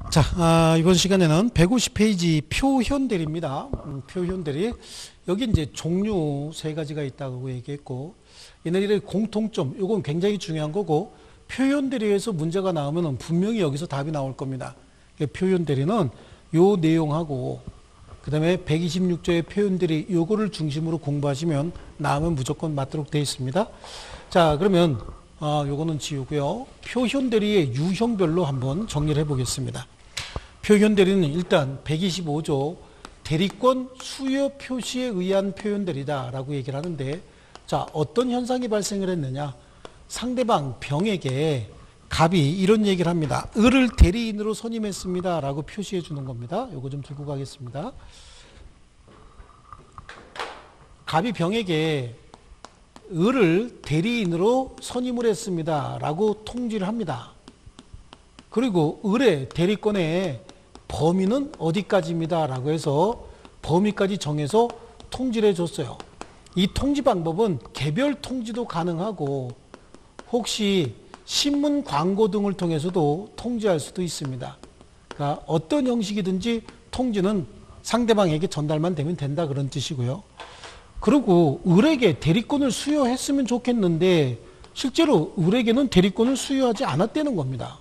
자, 이번 시간에는 150페이지 표현들입니다. 표현들이 여기 이제 종류 세 가지가 있다고 얘기했고, 얘네들의 공통점, 이건 굉장히 중요한 거고, 표현들이에서 문제가 나오면 분명히 여기서 답이 나올 겁니다. 표현들이는 요 내용하고, 그 다음에 126조의 표현들이 요거를 중심으로 공부하시면 나오면 무조건 맞도록 되어 있습니다. 자, 그러면 요거는 지우고요. 표현들이의 유형별로 한번 정리를 해보겠습니다. 표현대리는 일단 125조 대리권 수요 표시에 의한 표현들이다 라고 얘기를 하는데, 자, 어떤 현상이 발생을 했느냐, 상대방 병에게 갑이 이런 얘기를 합니다. 을을 대리인으로 선임했습니다 라고 표시해 주는 겁니다. 요거 좀 들고 가겠습니다. 갑이 병에게 을을 대리인으로 선임을 했습니다 라고 통지를 합니다. 그리고 을의 대리권의 범위는 어디까지입니다 라고 해서 범위까지 정해서 통지를 해줬어요. 이 통지 방법은 개별 통지도 가능하고 혹시 신문 광고 등을 통해서도 통지할 수도 있습니다. 그러니까 어떤 형식이든지 통지는 상대방에게 전달만 되면 된다, 그런 뜻이고요. 그리고 을에게 대리권을 수여했으면 좋겠는데 실제로 을에게는 대리권을 수여하지 않았다는 겁니다.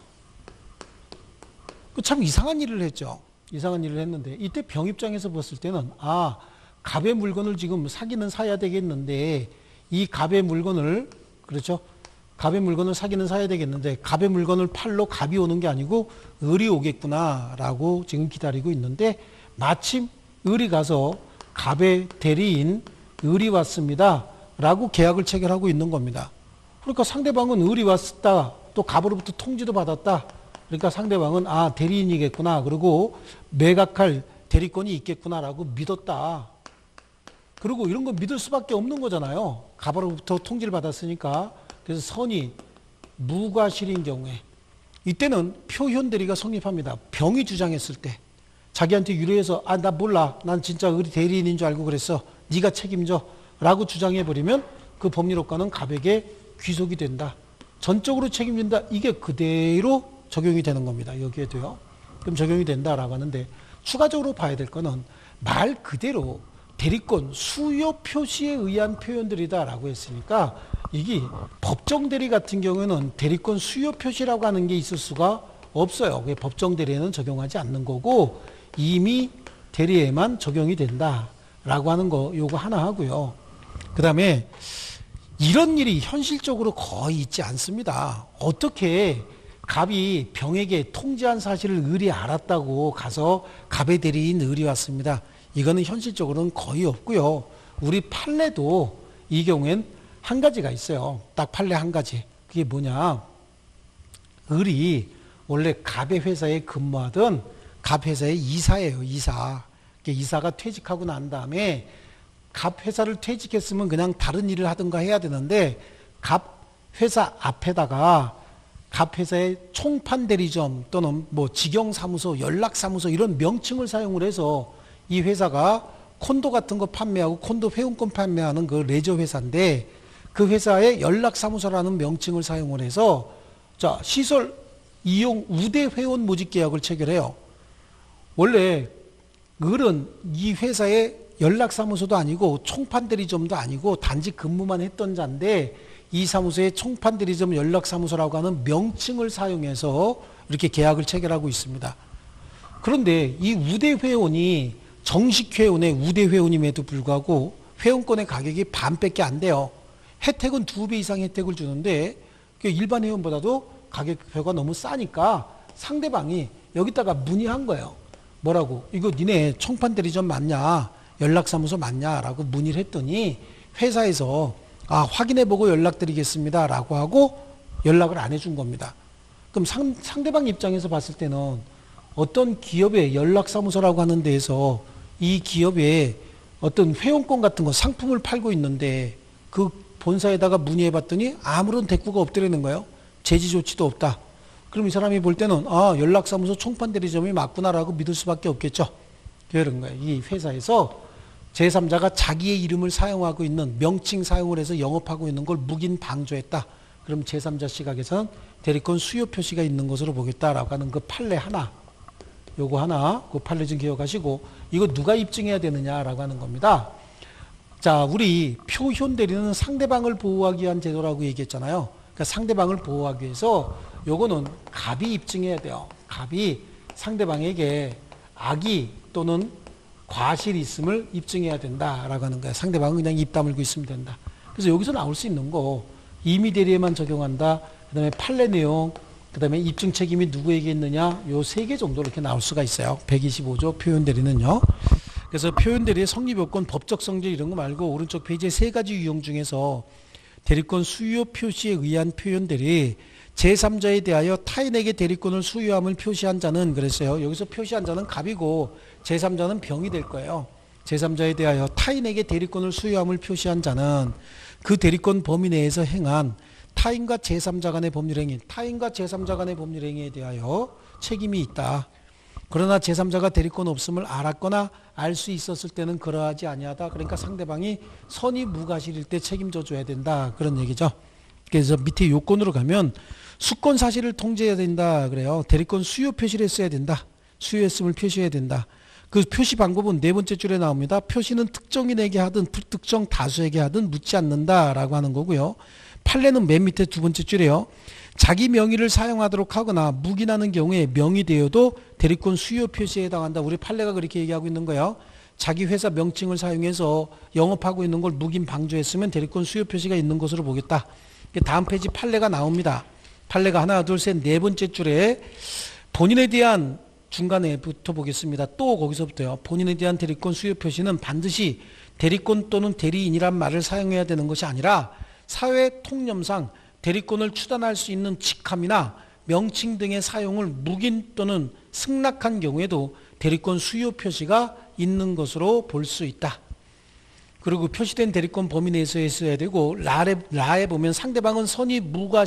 참 이상한 일을 했죠. 이상한 일을 했는데, 이때 병 입장에서 봤을 때는 갑의 물건을 지금 사기는 사야 되겠는데, 이 갑의 물건을, 그렇죠, 갑의 물건을 사기는 사야 되겠는데 갑의 물건을 팔러 갑이 오는 게 아니고 을이 오겠구나 라고 지금 기다리고 있는데, 마침 을이 가서 갑의 대리인 을이 왔습니다 라고 계약을 체결하고 있는 겁니다. 그러니까 상대방은 을이 왔다, 또 갑으로부터 통지도 받았다. 그러니까 상대방은 대리인이겠구나, 그리고 매각할 대리권이 있겠구나라고 믿었다. 그리고 이런 거 믿을 수밖에 없는 거잖아요. 갑으로부터 통지를 받았으니까. 그래서 선이 무과실인 경우에 이때는 표현대리가 성립합니다. 병이 주장했을 때 자기한테 유리해서 나 몰라, 난 진짜 을이 대리인인 줄 알고 그랬어, 네가 책임져 라고 주장해버리면 그 법률효과는 갑에게 귀속이 된다, 전적으로 책임진다, 이게 그대로 적용이 되는 겁니다. 여기에도요. 그럼 적용이 된다라고 하는데, 추가적으로 봐야 될 거는 말 그대로 대리권 수요 표시에 의한 표현들이다라고 했으니까, 이게 법정 대리 같은 경우에는 대리권 수요 표시라고 하는 게 있을 수가 없어요. 법정 대리에는 적용하지 않는 거고 임의 대리에만 적용이 된다라고 하는 거, 요거 하나 하고요. 그 다음에 이런 일이 현실적으로 거의 있지 않습니다. 어떻게 갑이 병에게 통지한 사실을 을이 알았다고 가서 갑의 대리인 을이 왔습니다. 이거는 현실적으로는 거의 없고요. 우리 판례도 이 경우엔 한 가지가 있어요. 딱 판례 한 가지. 그게 뭐냐, 을이 원래 갑의 회사에 근무하던 갑 회사의 이사예요. 이사가 퇴직하고 난 다음에 갑 회사를 퇴직했으면 그냥 다른 일을 하든가 해야 되는데, 갑 회사 앞에다가 갑 회사의 총판 대리점 또는 직영사무소, 연락사무소 이런 명칭을 사용을 해서, 이 회사가 콘도 같은 거 판매하고 콘도 회원권 판매하는 그 레저 회사인데, 그 회사의 연락사무소라는 명칭을 사용을 해서 시설 이용 우대 회원 모집 계약을 체결해요. 원래 을은 이 회사의 연락사무소도 아니고 총판 대리점도 아니고 단지 근무만 했던 자인데, 이 사무소의 총판 대리점 연락사무소라고 하는 명칭을 사용해서 이렇게 계약을 체결하고 있습니다. 그런데 이 우대 회원이 정식 회원의 우대 회원임에도 불구하고 회원권의 가격이 반밖에 안 돼요. 혜택은 2배 이상 혜택을 주는데 일반 회원보다도 가격표가 너무 싸니까 상대방이 여기다가 문의한 거예요. 뭐라고? 이거 니네 총판 대리점 맞냐, 연락사무소 맞냐 라고 문의를 했더니 회사에서 확인해보고 연락드리겠습니다 라고 하고 연락을 안 해준 겁니다. 그럼 상대방 입장에서 봤을 때는 어떤 기업의 연락사무소라고 하는 데에서 이 기업에 어떤 회원권 같은 거 상품을 팔고 있는데, 그 본사에다가 문의해봤더니 아무런 대꾸가 없더라는 거예요. 제지 조치도 없다. 그럼 이 사람이 볼 때는 연락사무소 총판 대리점이 맞구나라고 믿을 수밖에 없겠죠. 그런 거예요. 이 회사에서 제3자가 자기의 이름을 사용하고 있는 명칭 사용을 해서 영업하고 있는 걸 묵인 방조했다. 그럼 제3자 시각에서는 대리권 수요 표시가 있는 것으로 보겠다라고 하는 그 판례 하나. 요거 하나, 그 판례 좀 기억하시고, 이거 누가 입증해야 되느냐라고 하는 겁니다. 자, 우리 표현 대리는 상대방을 보호하기 위한 제도라고 얘기했잖아요. 그러니까 상대방을 보호하기 위해서 요거는 갑이 입증해야 돼요. 갑이 상대방에게 악의 또는 과실이 있음을 입증해야 된다라고 하는 거예요. 상대방은 그냥 입 다물고 있으면 된다. 그래서 여기서 나올 수 있는 거 임의 대리에만 적용한다. 그 다음에 판례 내용, 그 다음에 입증 책임이 누구에게 있느냐, 요 3개 정도 이렇게 나올 수가 있어요. 125조 표현 대리는요. 그래서 표현 대리의 성립 요건, 법적 성질 이런 거 말고 오른쪽 페이지에 3가지 유형 중에서 대리권 수요 표시에 의한 표현 대리, 제3자에 대하여 타인에게 대리권을 수요함을 표시한 자는 그랬어요. 여기서 표시한 자는 갑이고 제3자는 병이 될 거예요. 제3자에 대하여 타인에게 대리권을 수요함을 표시한 자는 그 대리권 범위 내에서 행한 타인과 제3자 간의 법률행위, 타인과 제3자 간의 법률행위에 대하여 책임이 있다. 그러나 제3자가 대리권 없음을 알았거나 알 수 있었을 때는 그러하지 아니하다. 그러니까 상대방이 선의 무과실일 때 책임져 줘야 된다. 그런 얘기죠. 그래서 밑에 요건으로 가면 수권 사실을 통제해야 된다. 그래요. 대리권 수요 표시를 했어야 된다. 수요했음을 표시해야 된다. 그 표시 방법은 4번째 줄에 나옵니다. 표시는 특정인에게 하든 특정 다수에게 하든 묻지 않는다라고 하는 거고요. 판례는 맨 밑에 2번째 줄에요. 자기 명의를 사용하도록 하거나 묵인하는 경우에 명의되어도 대리권 수요 표시에 해당한다. 우리 판례가 그렇게 얘기하고 있는 거예요. 자기 회사 명칭을 사용해서 영업하고 있는 걸 묵인 방조했으면 대리권 수요 표시가 있는 것으로 보겠다. 다음 페이지 판례가 나옵니다. 판례가 하나, 둘, 셋, 4번째 줄에 본인에 대한 중간에부터 보겠습니다. 또 거기서부터요. 본인에 대한 대리권 수요 표시는 반드시 대리권 또는 대리인이란 말을 사용해야 되는 것이 아니라 사회 통념상 대리권을 추단할 수 있는 직함이나 명칭 등의 사용을 묵인 또는 승낙한 경우에도 대리권 수요 표시가 있는 것으로 볼 수 있다. 그리고 표시된 대리권 범위 내에서 있어야 되고 라에 보면 상대방은 선의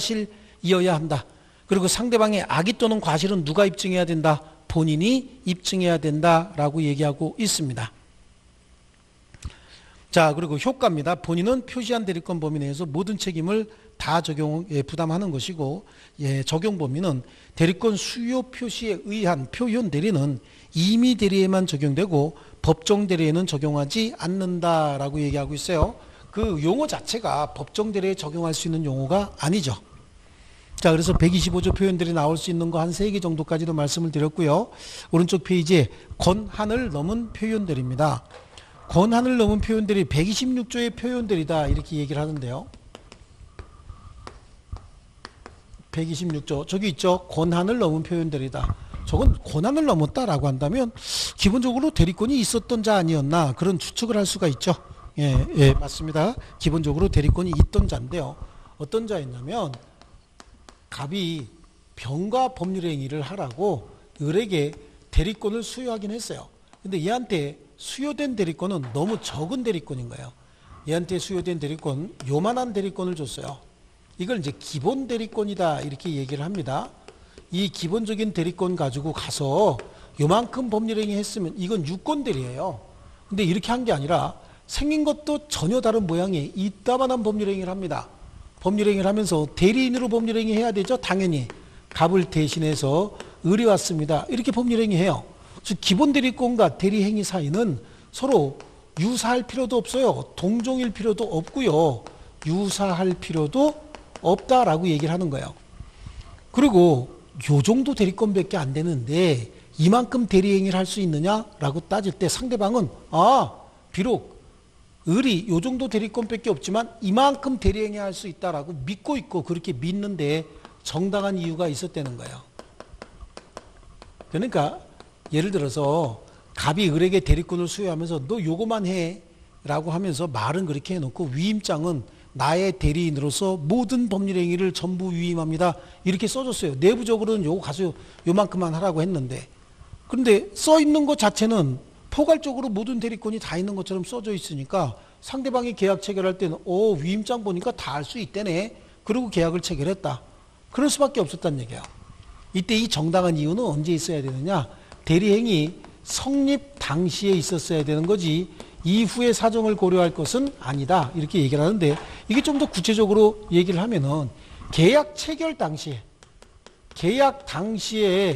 무과실이어야 한다. 그리고 상대방의 악의 또는 과실은 누가 입증해야 된다? 본인이 입증해야 된다라고 얘기하고 있습니다. 자, 그리고 효과입니다. 본인은 표시한 대리권 범위 내에서 모든 책임을 다 부담하는 것이고, 적용 범위는 대리권 수요 표시에 의한 표현 대리는 임의 대리에만 적용되고 법정 대리에는 적용하지 않는다라고 얘기하고 있어요. 그 용어 자체가 법정 대리에 적용할 수 있는 용어가 아니죠. 자, 그래서 125조 표현 대리 나올 수 있는 거 한 3개 정도까지도 말씀을 드렸고요. 오른쪽 페이지에 권한을 넘은 표현 대리입니다. 권한을 넘은 표현 대리 126조의 표현 대리다 이렇게 얘기를 하는데요. 126조 저기 있죠. 권한을 넘은 표현 대리다. 저건 권한을 넘었다라고 한다면 기본적으로 대리권이 있었던 자 아니었나 그런 추측을 할 수가 있죠. 예, 맞습니다. 기본적으로 대리권이 있던 자인데요. 어떤 자였냐면 갑이 병과 법률행위를 하라고 을에게 대리권을 수여하긴 했어요. 근데 얘한테 수요된 대리권은 너무 적은 대리권인 거예요. 얘한테 수요된 대리권 요만한 대리권을 줬어요. 이걸 이제 기본 대리권이다 이렇게 얘기를 합니다. 이 기본적인 대리권 가지고 가서 요만큼 법률행위 했으면 이건 유권 대리예요. 근데 이렇게 한 게 아니라 생긴 것도 전혀 다른 모양의 이따만한 법률행위를 합니다. 법률행위를 하면서 대리인으로 법률행위 해야 되죠. 당연히 갑을 대신해서 을이 왔습니다. 이렇게 법률행위 해요. 즉 기본 대리권과 대리행위 사이는 서로 유사할 필요도 없어요. 동종일 필요도 없고요. 유사할 필요도 없다라고 얘기를 하는 거예요. 그리고 요 정도 대리권밖에 안 되는데 이만큼 대리행위를 할 수 있느냐라고 따질 때 상대방은 비록 을이 요 정도 대리권밖에 없지만 이만큼 대리행위 할 수 있다라고 믿고 있고 그렇게 믿는데 정당한 이유가 있었다는 거예요. 그러니까 예를 들어서 갑이 을에게 대리권을 수여하면서 너 요거만 해 라고 하면서 말은 그렇게 해놓고 위임장은 나의 대리인으로서 모든 법률행위를 전부 위임합니다 이렇게 써줬어요. 내부적으로는 요거 가서 요만큼만 하라고 했는데 그런데 써있는 것 자체는 포괄적으로 모든 대리권이 다 있는 것처럼 써져 있으니까 상대방이 계약 체결할 때는 위임장 보니까 다 할 수 있다네 그리고 계약을 체결했다. 그럴 수밖에 없었다는 얘기야. 이때 이 정당한 이유는 언제 있어야 되느냐, 대리행위 성립 당시에 있었어야 되는 거지 이후의 사정을 고려할 것은 아니다 이렇게 얘기를 하는데, 이게 좀 더 구체적으로 얘기를 하면은 계약 체결 당시에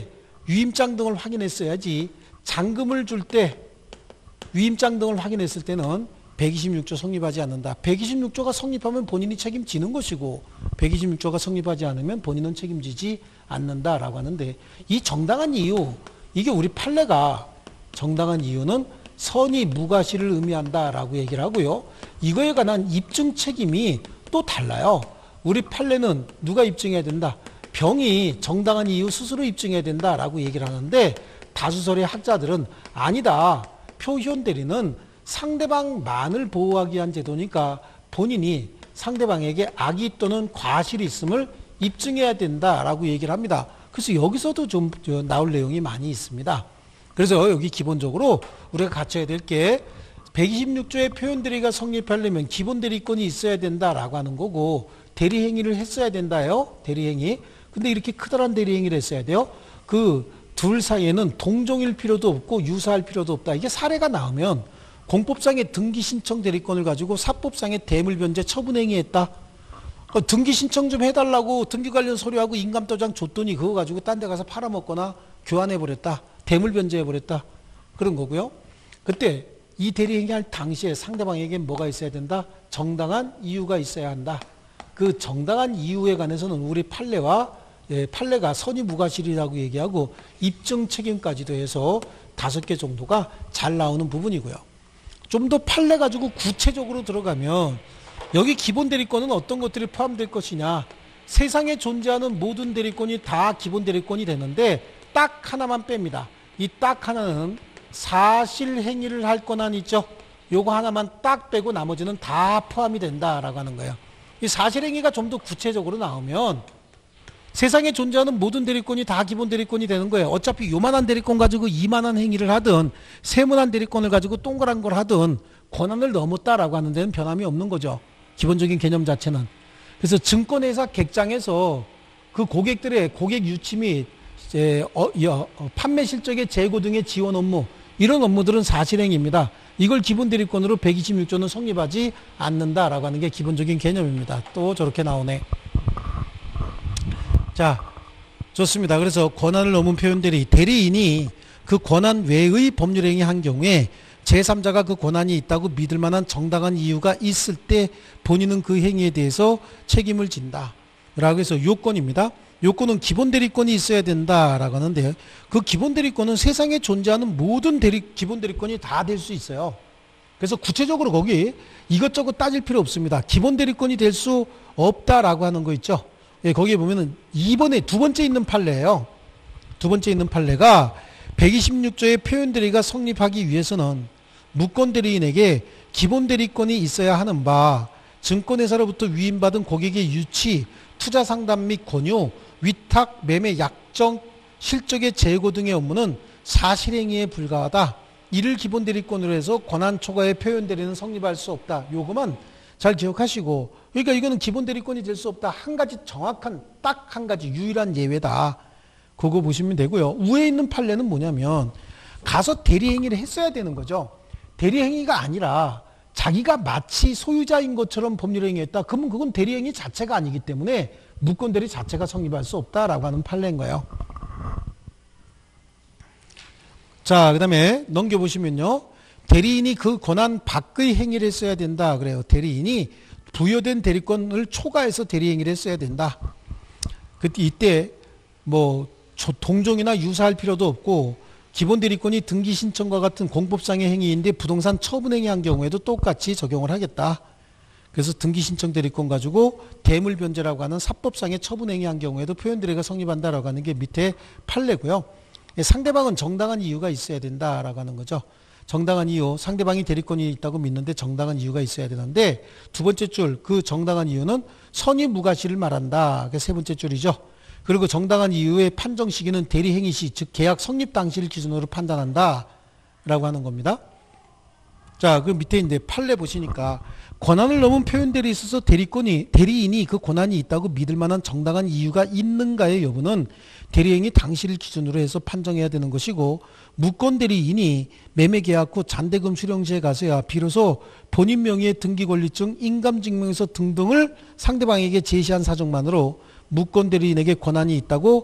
유임장 등을 확인했어야지 잔금을 줄 때 유임장 등을 확인했을 때는 126조 성립하지 않는다. 126조가 성립하면 본인이 책임지는 것이고 126조가 성립하지 않으면 본인은 책임지지 않는다라고 하는데 이 정당한 이유, 이게 우리 판례가 정당한 이유는 선의 무과실을 의미한다라고 얘기를 하고요. 이거에 관한 입증 책임이 또 달라요. 우리 판례는 누가 입증해야 된다? 병이 정당한 이유 스스로 입증해야 된다라고 얘기를 하는데 다수설의 학자들은 아니다. 표현 대리는 상대방만을 보호하기 위한 제도니까 본인이 상대방에게 악의 또는 과실이 있음을 입증해야 된다라고 얘기를 합니다. 그래서 여기서도 좀 나올 내용이 많이 있습니다. 그래서 여기 기본적으로 우리가 갖춰야 될 게 126조의 표현 대리가 성립하려면 기본 대리권이 있어야 된다라고 하는 거고 대리행위를 했어야 된다요. 대리행위. 근데 이렇게 크다란 대리행위를 했어야 돼요. 그 둘 사이에는 동종일 필요도 없고 유사할 필요도 없다. 이게 사례가 나오면 공법상의 등기 신청 대리권을 가지고 사법상의 대물변제 처분행위했다. 등기 신청 좀 해달라고 등기 관련 서류하고 인감도장 줬더니 그거 가지고 딴 데 가서 팔아먹거나 교환해버렸다. 대물변제해버렸다. 그런 거고요. 그때 이 대리행위할 당시에 상대방에게 뭐가 있어야 된다? 정당한 이유가 있어야 한다. 그 정당한 이유에 관해서는 우리 판례가 선의무과실이라고 얘기하고 입증 책임까지도 해서 5개 정도가 잘 나오는 부분이고요. 좀 더 판례 가지고 구체적으로 들어가면 여기 기본 대리권은 어떤 것들이 포함될 것이냐. 세상에 존재하는 모든 대리권이 다 기본 대리권이 되는데 딱 하나만 뺍니다. 이 딱 하나는 사실행위를 할 권한 있죠. 요거 하나만 딱 빼고 나머지는 다 포함이 된다라고 하는 거예요. 이 사실행위가 좀 더 구체적으로 나오면 세상에 존재하는 모든 대리권이 다 기본 대리권이 되는 거예요. 어차피 요만한 대리권 가지고 이만한 행위를 하든 세문한 대리권을 가지고 동그란 걸 하든 권한을 넘었다라고 하는 데는 변함이 없는 거죠. 기본적인 개념 자체는. 그래서 증권회사 객장에서 그 고객들의 고객 유치 및 판매 실적의 재고 등의 지원 업무 이런 업무들은 사실행위입니다. 이걸 기본 대리권으로 126조는 성립하지 않는다라고 하는 게 기본적인 개념입니다. 또 저렇게 나오네. 자, 좋습니다. 그래서 권한을 넘은 표현 대리인이 그 권한 외의 법률행위 한 경우에 제3자가 그 권한이 있다고 믿을 만한 정당한 이유가 있을 때 본인은 그 행위에 대해서 책임을 진다. 라고 해서 요건입니다. 요건은 기본 대리권이 있어야 된다라고 하는데요. 그 기본 대리권은 세상에 존재하는 모든 기본 대리권이 다 될 수 있어요. 그래서 구체적으로 거기 이것저것 따질 필요 없습니다. 기본 대리권이 될 수 없다라고 하는 거 있죠. 예, 거기에 보면은 2번에 두 번째 있는 판례예요. 두 번째 있는 판례가 126조의 표현 대리가 성립하기 위해서는 무권 대리인에게 기본 대리권이 있어야 하는 바 증권회사로부터 위임받은 고객의 유치, 투자 상담 및 권유, 위탁, 매매, 약정, 실적의 재고 등의 업무는 사실행위에 불과하다. 이를 기본 대리권으로 해서 권한 초과의 표현 대리는 성립할 수 없다. 요거만 잘 기억하시고, 그러니까 이거는 기본 대리권이 될 수 없다. 한 가지 정확한 딱 한 가지 유일한 예외다. 그거 보시면 되고요. 위에 있는 판례는 뭐냐면 가서 대리행위를 했어야 되는 거죠. 대리행위가 아니라 자기가 마치 소유자인 것처럼 법률행위했다. 그러면 그건 대리행위 자체가 아니기 때문에 무권대리 자체가 성립할 수 없다라고 하는 판례인 거예요. 자, 그 다음에 넘겨보시면요. 대리인이 그 권한 밖의 행위를 했어야 된다. 그래요. 대리인이 부여된 대리권을 초과해서 대리행위를 했어야 된다. 그때 이때 뭐 동종이나 유사할 필요도 없고 기본 대리권이 등기 신청과 같은 공법상의 행위인데 부동산 처분 행위한 경우에도 똑같이 적용을 하겠다. 그래서 등기 신청 대리권 가지고 대물 변제라고 하는 사법상의 처분 행위한 경우에도 표현 대리가 성립한다라고 하는 게 밑에 판례고요. 상대방은 정당한 이유가 있어야 된다라고 하는 거죠. 정당한 이유, 상대방이 대리권이 있다고 믿는데 정당한 이유가 있어야 되는데 두 번째 줄, 그 정당한 이유는 선의무과실을 말한다. 그게 세 번째 줄이죠. 그리고 정당한 이유의 판정 시기는 대리행위 시, 즉 계약 성립 당시를 기준으로 판단한다 라고 하는 겁니다. 자, 그 밑에 이제 판례 보시니까 권한을 넘은 표현 대리에 있어서 대리인이 그 권한이 있다고 믿을 만한 정당한 이유가 있는가의 여부는 대리행위 당시를 기준으로 해서 판정해야 되는 것이고, 무권 대리인이 매매계약 후 잔대금 수령시에 가서야 비로소 본인 명의의 등기권리증, 인감증명서 등등을 상대방에게 제시한 사정만으로 무권 대리인에게 권한이 있다고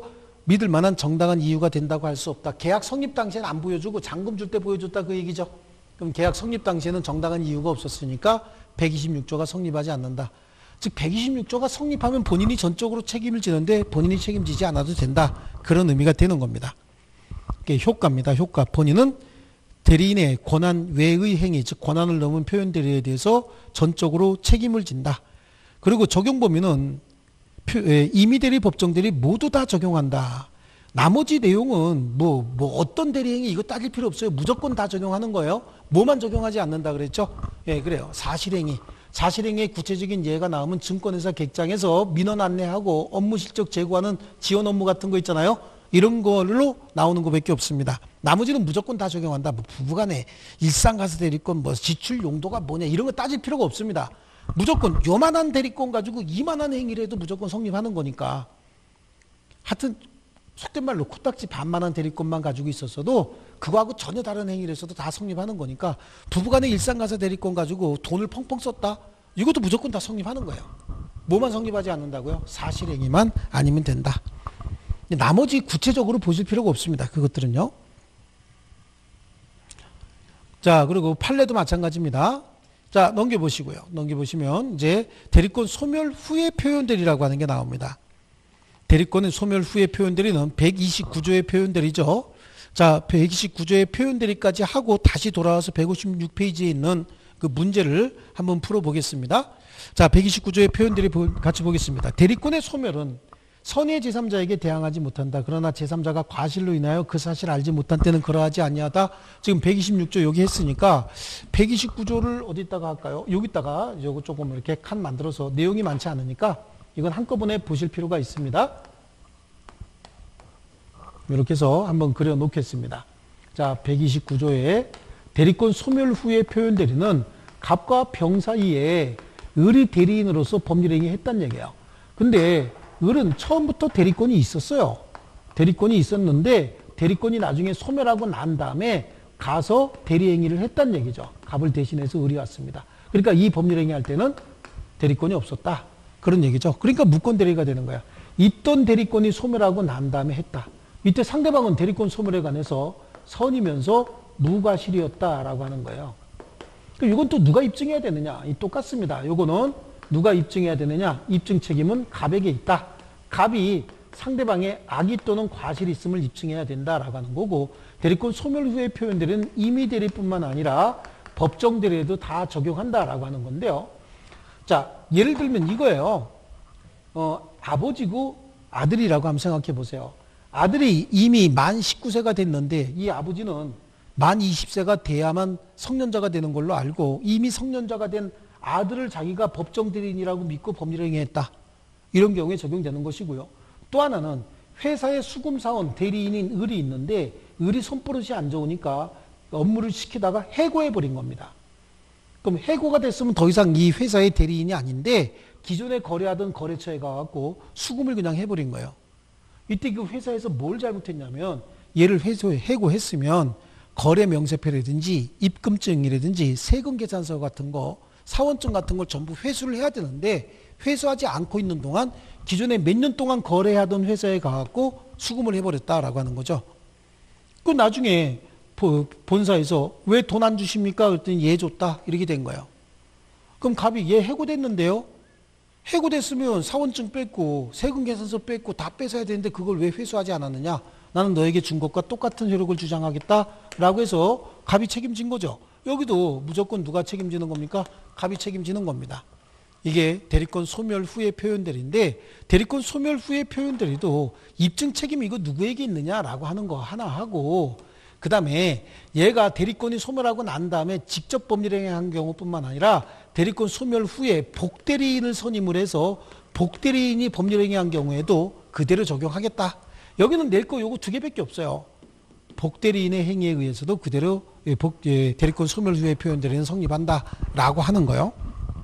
믿을 만한 정당한 이유가 된다고 할 수 없다. 계약 성립 당시에는 안 보여주고 잔금 줄 때 보여줬다 그 얘기죠. 그럼 계약 성립 당시에는 정당한 이유가 없었으니까 126조가 성립하지 않는다. 즉 126조가 성립하면 본인이 전적으로 책임을 지는데 본인이 책임지지 않아도 된다. 그런 의미가 되는 겁니다. 이게 효과입니다. 효과. 본인은 대리인의 권한 외의 행위, 즉 권한을 넘은 표현 대리에 대해서 전적으로 책임을 진다. 그리고 적용 범위는 임의 대리, 법정 대리 모두 다 적용한다. 나머지 내용은 뭐 어떤 대리행위 이거 따질 필요 없어요. 무조건 다 적용하는 거예요. 뭐만 적용하지 않는다 그랬죠? 예, 그래요. 사실행위. 사실행위의 구체적인 예가 나오면 증권회사 객장에서 민원 안내하고 업무 실적 제고하는 지원 업무 같은 거 있잖아요. 이런 걸로 나오는 것밖에 없습니다. 나머지는 무조건 다 적용한다. 뭐 부부간에 일상가사 대리권, 뭐 지출 용도가 뭐냐 이런 거 따질 필요가 없습니다. 무조건 요만한 대리권 가지고 이만한 행위를 해도 무조건 성립하는 거니까. 하여튼 속된 말로 코딱지 반만한 대리권만 가지고 있었어도 그거하고 전혀 다른 행위를 했어도 다 성립하는 거니까 부부간의 일상가사 대리권 가지고 돈을 펑펑 썼다? 이것도 무조건 다 성립하는 거예요. 뭐만 성립하지 않는다고요? 사실행위만 아니면 된다. 나머지 구체적으로 보실 필요가 없습니다. 그것들은요. 자, 그리고 판례도 마찬가지입니다. 자, 넘겨보시고요. 넘겨보시면 이제 대리권 소멸 후의 표현들이라고 하는 게 나옵니다. 대리권의 소멸 후의 표현들이는 129조의 표현들이죠. 자, 129조의 표현들이까지 하고 다시 돌아와서 156페이지에 있는 그 문제를 한번 풀어보겠습니다. 자, 129조의 표현들이 같이 보겠습니다. 대리권의 소멸은 선의의 제3자에게 대항하지 못한다. 그러나 제3자가 과실로 인하여 그 사실을 알지 못한 때는 그러하지 아니하다. 지금 126조 여기 했으니까 129조를 어디다가 할까요? 여기다가 요거 조금 이렇게 칸 만들어서 내용이 많지 않으니까 이건 한꺼번에 보실 필요가 있습니다. 이렇게 해서 한번 그려 놓겠습니다. 자, 129조에 대리권 소멸 후의 표현 대리는 갑과 병 사이에 을이 대리인으로서 법률행위 했다는 얘기예요. 근데 을은 처음부터 대리권이 있었어요. 대리권이 있었는데 대리권이 나중에 소멸하고 난 다음에 가서 대리행위를 했다는 얘기죠. 갑을 대신해서 을이 왔습니다. 그러니까 이 법률행위 할 때는 대리권이 없었다. 그런 얘기죠. 그러니까 무권 대리가 되는 거야. 있던 대리권이 소멸하고 난 다음에 했다. 이때 상대방은 대리권 소멸에 관해서 선이면서 무과실이었다라고 하는 거예요. 이건 또 누가 입증해야 되느냐? 똑같습니다. 요거는 누가 입증해야 되느냐? 입증 책임은 갑에게 있다. 갑이 상대방의 악의 또는 과실이 있음을 입증해야 된다라고 하는 거고, 대리권 소멸 후의 표현들은 임의 대리뿐만 아니라 법정 대리에도 다 적용한다라고 하는 건데요. 자, 예를 들면 이거예요. 아버지고 아들이라고 한번 생각해 보세요. 아들이 이미 만 19세가 됐는데 이 아버지는 만 20세가 돼야만 성년자가 되는 걸로 알고 이미 성년자가 된 아들을 자기가 법정 대리인이라고 믿고 법률행위 했다. 이런 경우에 적용되는 것이고요. 또 하나는 회사의 수금사원 대리인인 을이 있는데 을이 손버릇이 안 좋으니까 업무를 시키다가 해고해버린 겁니다. 그럼 해고가 됐으면 더 이상 이 회사의 대리인이 아닌데 기존에 거래하던 거래처에 가갖고 수금을 그냥 해버린 거예요. 이때 그 회사에서 뭘 잘못했냐면 얘를 해고했으면 거래 명세표라든지 입금증이라든지 세금 계산서 같은 거 사원증 같은 걸 전부 회수를 해야 되는데 회수하지 않고 있는 동안 기존에 몇 년 동안 거래하던 회사에 가갖고 수금을 해버렸다라고 하는 거죠. 그 나중에 본사에서 왜 돈 안 주십니까? 그랬더니 얘 줬다. 이렇게 된 거예요. 그럼 갑이 얘 해고됐는데요? 해고됐으면 사원증 뺐고 세금 계산서 뺐고 다 뺏어야 되는데 그걸 왜 회수하지 않았느냐? 나는 너에게 준 것과 똑같은 효력을 주장하겠다라고 해서 갑이 책임진 거죠. 여기도 무조건 누가 책임지는 겁니까? 갑이 책임지는 겁니다. 이게 대리권 소멸 후의 표현들인데 대리권 소멸 후의 표현들이도 입증 책임이 이거 누구에게 있느냐라고 하는 거 하나 하고 그 다음에 얘가 대리권이 소멸하고 난 다음에 직접 법률행위한 경우뿐만 아니라 대리권 소멸 후에 복대리인을 선임을 해서 복대리인이 법률행위한 경우에도 그대로 적용하겠다. 여기는 낼 거 요거 두 개밖에 없어요. 복대리인의 행위에 의해서도 그대로 대리권 소멸 후의 표현대리는 성립한다라고 하는 거요.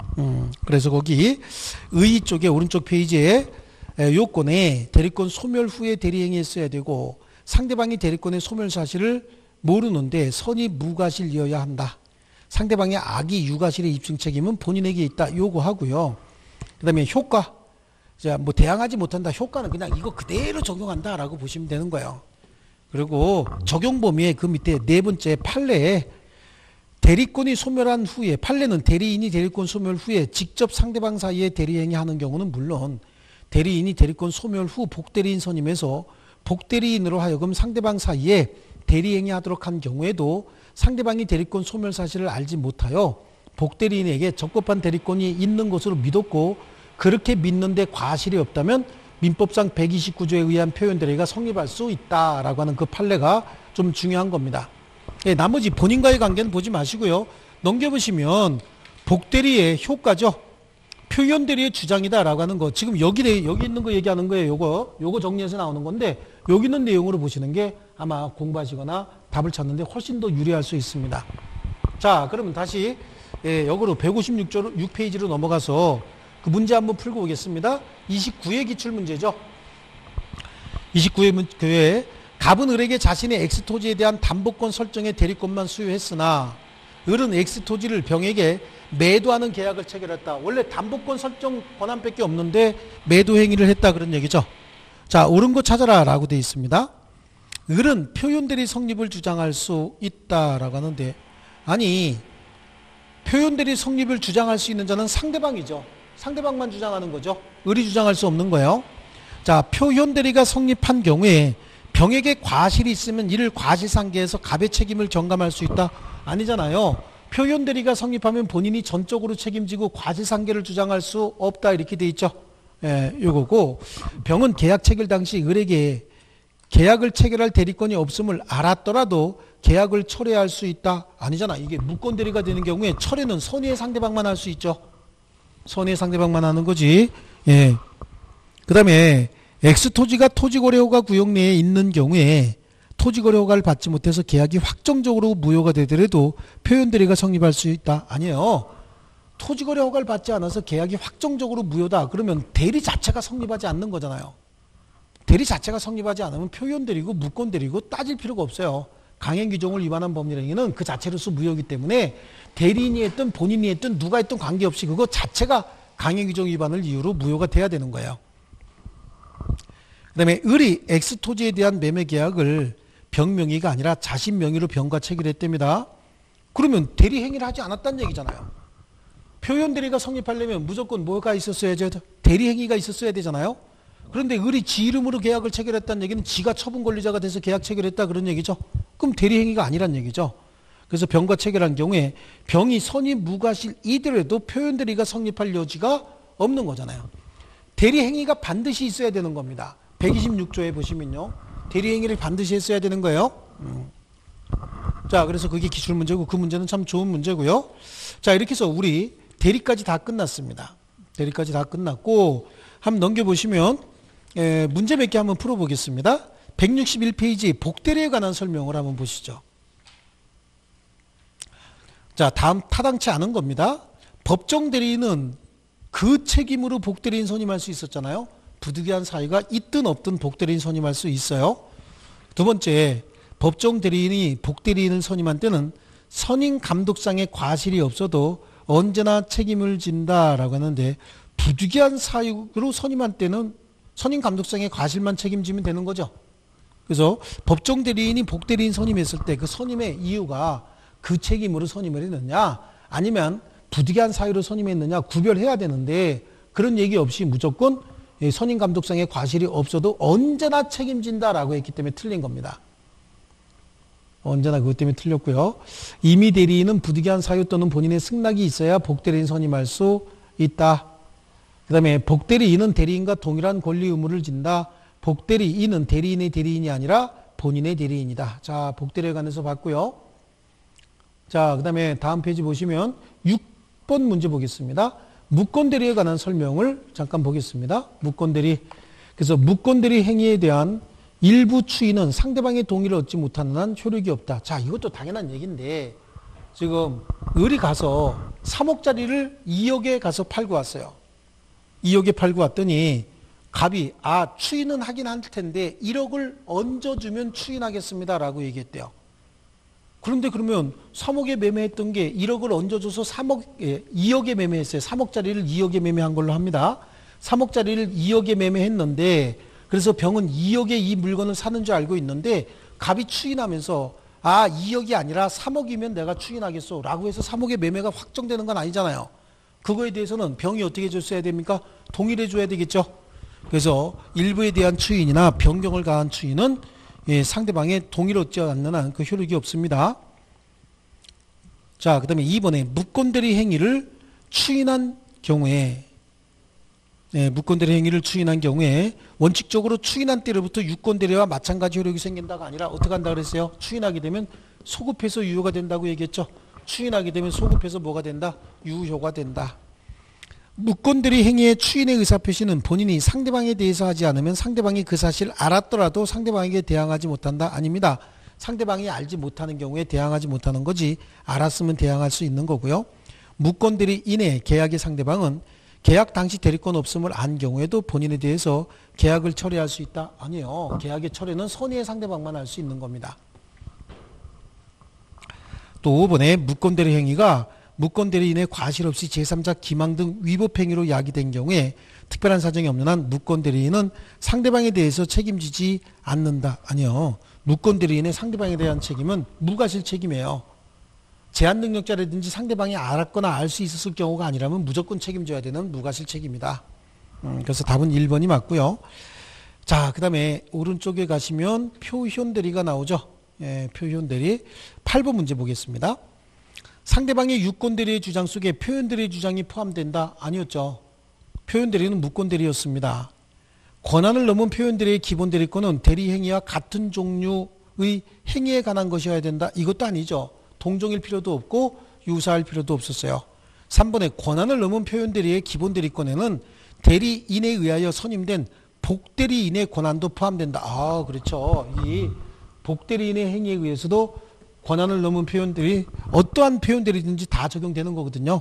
그래서 거기 의 쪽에 오른쪽 페이지에 요건에 대리권 소멸 후에 대리행위했어야 되고 상대방이 대리권의 소멸 사실을 모르는데 선이 무과실이어야 한다. 상대방의 악이 유과실의 입증 책임은 본인에게 있다. 요거 하고요. 그 다음에 효과. 자, 뭐 대항하지 못한다. 효과는 그냥 이거 그대로 적용한다라고 보시면 되는 거예요. 그리고 적용 범위의 그 밑에 네 번째 판례에 대리권이 소멸한 후에, 판례는 대리인이 대리권 소멸 후에 직접 상대방 사이에 대리행위 하는 경우는 물론 대리인이 대리권 소멸 후 복대리인 선임해서 복대리인으로 하여금 상대방 사이에 대리행위 하도록 한 경우에도 상대방이 대리권 소멸 사실을 알지 못하여 복대리인에게 적법한 대리권이 있는 것으로 믿었고 그렇게 믿는데 과실이 없다면 민법상 129조에 의한 표현 대리가 성립할 수 있다라고 하는 그 판례가 좀 중요한 겁니다. 예, 나머지 본인과의 관계는 보지 마시고요. 넘겨보시면 복대리의 효과죠. 표현 대리의 주장이다라고 하는 거. 지금 여기 있는 거 얘기하는 거예요. 요거 정리해서 나오는 건데 여기 있는 내용으로 보시는 게 아마 공부하시거나 답을 찾는데 훨씬 더 유리할 수 있습니다. 자, 그러면 다시 역으로 156페이지로 넘어가서 그 문제 한번 풀고 오겠습니다. 29회 기출문제죠. 29회 문제. 갑은 을에게 자신의 X토지에 대한 담보권 설정의 대리권만 수여했으나 을은 X토지를 병에게 매도하는 계약을 체결했다. 원래 담보권 설정 권한밖에 없는데 매도 행위를 했다 그런 얘기죠. 자, 옳은 거 찾아라 라고 되어 있습니다. 을은 표현대리 성립을 주장할 수 있다라고 하는데 아니 표현대리 성립을 주장할 수 있는 자는 상대방이죠. 상대방만 주장하는 거죠. 을이 주장할 수 없는 거예요. 자, 표현대리가 성립한 경우에 병에게 과실이 있으면 이를 과실상계해서 갑의 책임을 경감할 수 있다? 아니잖아요. 표현대리가 성립하면 본인이 전적으로 책임지고 과실상계를 주장할 수 없다 이렇게 돼 있죠. 예, 요거고 병은 계약 체결 당시 을에게 계약을 체결할 대리권이 없음을 알았더라도 계약을 철회할 수 있다? 아니잖아. 이게 무권대리가 되는 경우에 철회는 선의의 상대방만 할 수 있죠. 선의의 상대방만 하는 거지. 예. 그 다음에 X토지가 토지거래허가 구역 내에 있는 경우에 토지거래허가를 받지 못해서 계약이 확정적으로 무효가 되더라도 표현대리가 성립할 수 있다? 아니에요. 토지거래허가를 받지 않아서 계약이 확정적으로 무효다. 그러면 대리 자체가 성립하지 않는 거잖아요. 대리 자체가 성립하지 않으면 표현대리고 무권대리고 따질 필요가 없어요. 강행규정을 위반한 법률행위는 그 자체로서 무효이기 때문에 대리인이 했든 본인이 했든 누가 했든 관계없이 그거 자체가 강행규정 위반을 이유로 무효가 돼야 되는 거예요. 그 다음에 을이 X토지에 대한 매매 계약을 병 명의가 아니라 자신 명의로 병과 체결했답니다. 그러면 대리 행위를 하지 않았다는 얘기잖아요. 표현 대리가 성립하려면 무조건 뭐가 있었어야죠? 대리 행위가 있었어야 되잖아요. 그런데 을이 지 이름으로 계약을 체결했다는 얘기는 지가 처분 권리자가 돼서 계약 체결했다 그런 얘기죠. 그럼 대리 행위가 아니란 얘기죠. 그래서 병과 체결한 경우에 병이 선임 무과실이더라도 표현 대리가 성립할 여지가 없는 거잖아요. 대리 행위가 반드시 있어야 되는 겁니다. 126조에 보시면요. 대리 행위를 반드시 했어야 되는 거예요. 자, 그래서 그게 기출 문제고 그 문제는 참 좋은 문제고요. 자, 이렇게 해서 우리 대리까지 다 끝났습니다. 대리까지 다 끝났고 한번 넘겨보시면 문제 몇 개 한번 풀어보겠습니다. 161페이지 복대리에 관한 설명을 한번 보시죠. 자, 다음 타당치 않은 겁니다. 법정 대리인은 그 책임으로 복대리인 선임할 수 있었잖아요. 부득이한 사유가 있든 없든 복대리인 선임할 수 있어요. 두 번째, 법정 대리인이 복대리인을 선임한 때는 선임 감독상의 과실이 없어도 언제나 책임을 진다라고 하는데 부득이한 사유로 선임한 때는 선임 감독상의 과실만 책임지면 되는 거죠. 그래서 법정 대리인이 복대리인 선임했을 때 그 선임의 이유가 그 책임으로 선임을 했느냐 아니면 부득이한 사유로 선임했느냐 구별해야 되는데 그런 얘기 없이 무조건 선임 감독상의 과실이 없어도 언제나 책임진다라고 했기 때문에 틀린 겁니다. 언제나 그것 때문에 틀렸고요. 임의 대리인은 부득이한 사유 또는 본인의 승낙이 있어야 복대리인 선임할 수 있다. 그 다음에 복대리인은 대리인과 동일한 권리 의무를 진다. 복대리인은 대리인의 대리인이 아니라 본인의 대리인이다. 자, 복대리에 관해서 봤고요. 자, 그 다음에 다음 페이지 보시면 6번 문제 보겠습니다. 무권대리에 관한 설명을 잠깐 보겠습니다. 무권대리. 그래서 무권대리 행위에 대한 일부 추인은 상대방의 동의를 얻지 못하는 한 효력이 없다. 자, 이것도 당연한 얘기인데 지금 을이 가서 3억짜리를 2억에 가서 팔고 왔어요. 2억에 팔고 왔더니 갑이 추인은 하긴 할 텐데 1억을 얹어주면 추인하겠습니다 라고 얘기했대요. 그런데 그러면 3억에 매매했던 게 1억을 얹어줘서 2억에 매매했어요. 3억짜리를 2억에 매매한 걸로 합니다. 3억짜리를 2억에 매매했는데 그래서 병은 2억에 이 물건을 사는 줄 알고 있는데 갑이 추인하면서 2억이 아니라 3억이면 내가 추인하겠소 라고 해서 3억의 매매가 확정되는 건 아니잖아요. 그거에 대해서는 병이 어떻게 해줬어야 됩니까? 동일해 줘야 되겠죠. 그래서 일부에 대한 추인이나 변경을 가한 추인은 상대방의 동의를 얻지 않는 한 그 효력이 없습니다. 자, 그 다음에 2번에 무권대리 행위를 추인한 경우에 무권대리 행위를 추인한 경우에 원칙적으로 추인한 때로부터 유권대리와 마찬가지 효력이 생긴다가 아니라 어떻게 한다 그랬어요? 추인하게 되면 소급해서 유효가 된다고 얘기했죠. 추인하게 되면 소급해서 뭐가 된다? 유효가 된다. 무권대리 행위의 추인의 의사표시는 본인이 상대방에 대해서 하지 않으면 상대방이 그 사실을 알았더라도 상대방에게 대항하지 못한다. 아닙니다. 상대방이 알지 못하는 경우에 대항하지 못하는 거지 알았으면 대항할 수 있는 거고요. 무권대리 이내 계약의 상대방은 계약 당시 대리권 없음을 안 경우에도 본인에 대해서 계약을 철회할 수 있다? 아니요. 계약의 철회는 선의의 상대방만 할 수 있는 겁니다. 또 5번에 무권대리 행위가 무권대리인의 과실 없이 제3자 기망 등 위법 행위로 야기된 경우에 특별한 사정이 없는 한 무권대리인은 상대방에 대해서 책임지지 않는다. 아니요. 무권대리인의 상대방에 대한 책임은 무과실 책임이에요. 제한 능력자라든지 상대방이 알았거나 알 수 있었을 경우가 아니라면 무조건 책임져야 되는 무과실 책임이다. 그래서 답은 1번이 맞고요. 자, 그 다음에 오른쪽에 가시면 표현대리가 나오죠. 표현대리. 8번 문제 보겠습니다. 상대방의 유권대리의 주장 속에 표현대리의 주장이 포함된다? 아니었죠. 표현대리는 무권대리였습니다. 권한을 넘은 표현대리의 기본대리권은 대리행위와 같은 종류의 행위에 관한 것이어야 된다? 이것도 아니죠. 동종일 필요도 없고 유사할 필요도 없었어요. 3번에 권한을 넘은 표현대리의 기본대리권에는 대리인에 의하여 선임된 복대리인의 권한도 포함된다. 그렇죠. 이 복대리인의 행위에 의해서도 권한을 넘은 표현들이 어떠한 표현들이든지 다 적용되는 거거든요.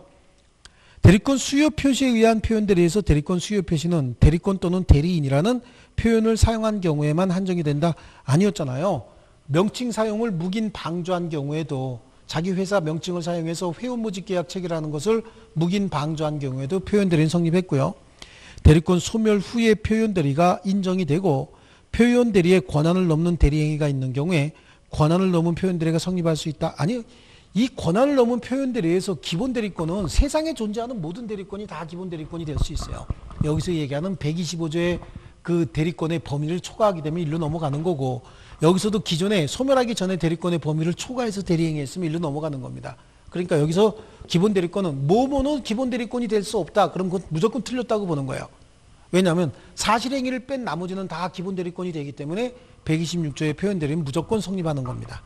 대리권 수요 표시에 의한 표현들에서 대리권 수요 표시는 대리권 또는 대리인이라는 표현을 사용한 경우에만 한정이 된다? 아니었잖아요. 명칭 사용을 묵인 방조한 경우에도 자기 회사 명칭을 사용해서 회원모집계약 체결하는 것을 묵인 방조한 경우에도 표현대리는 성립했고요. 대리권 소멸 후에 표현대리가 인정이 되고 표현대리의 권한을 넘는 대리행위가 있는 경우에 권한을 넘은 표현대리가 성립할 수 있다? 아니, 이 권한을 넘은 표현대리에서 기본대리권은 세상에 존재하는 모든 대리권이 다 기본대리권이 될 수 있어요. 여기서 얘기하는 125조의 그 대리권의 범위를 초과하게 되면 일로 넘어가는 거고, 여기서도 기존에 소멸하기 전에 대리권의 범위를 초과해서 대리행위했으면 일로 넘어가는 겁니다. 그러니까 여기서 기본대리권은 뭐뭐는 기본대리권이 될 수 없다. 그럼 그건 무조건 틀렸다고 보는 거예요. 왜냐하면 사실행위를 뺀 나머지는 다 기본대리권이 되기 때문에 126조의 표현대리는 무조건 성립하는 겁니다.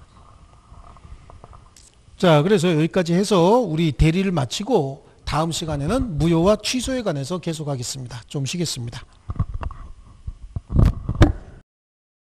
자, 그래서 여기까지 해서 우리 대리를 마치고 다음 시간에는 무효와 취소에 관해서 계속하겠습니다. 좀 쉬겠습니다.